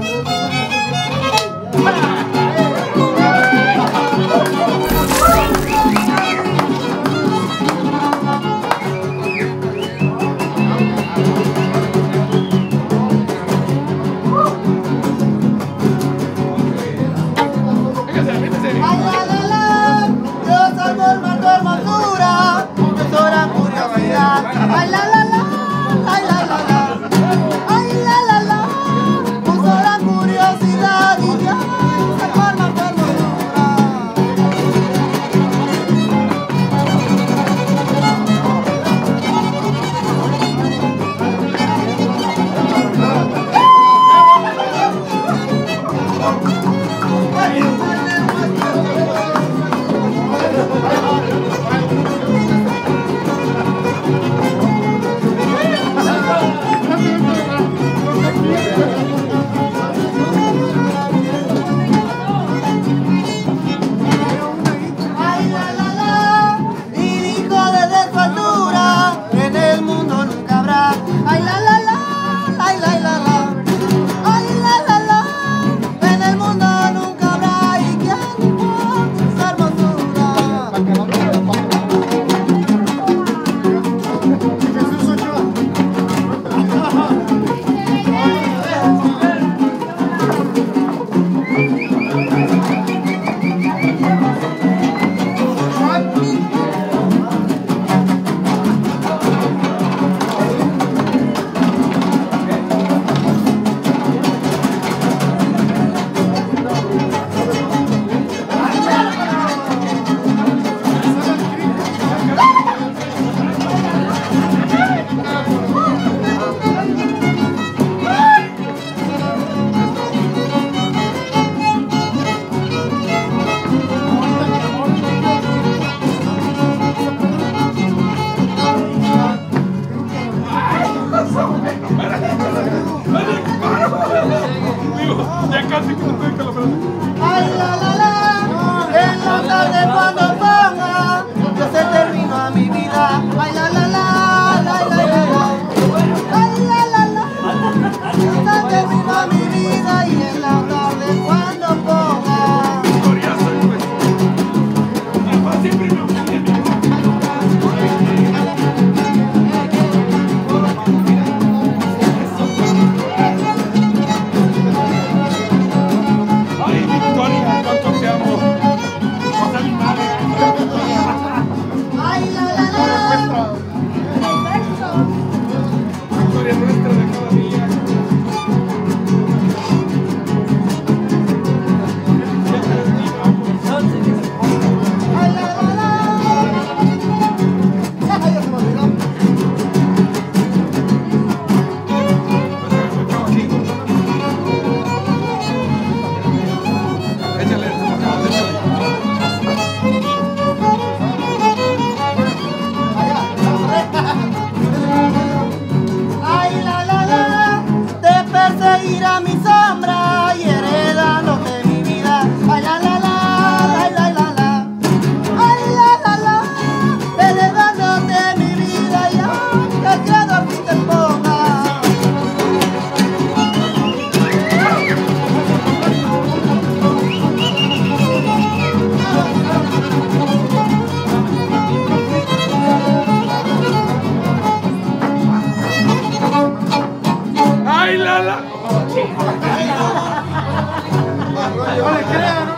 Ay, en la tarde cuando ponga, yo se termino a mi vida. Ay, yo se termino a mi vida y en la tarde cuando ponga. Ir a mi sombra y heredándote mi vida. Ay, heredándote mi vida y al creador que te ponga. ¡Ay, la! No le crean,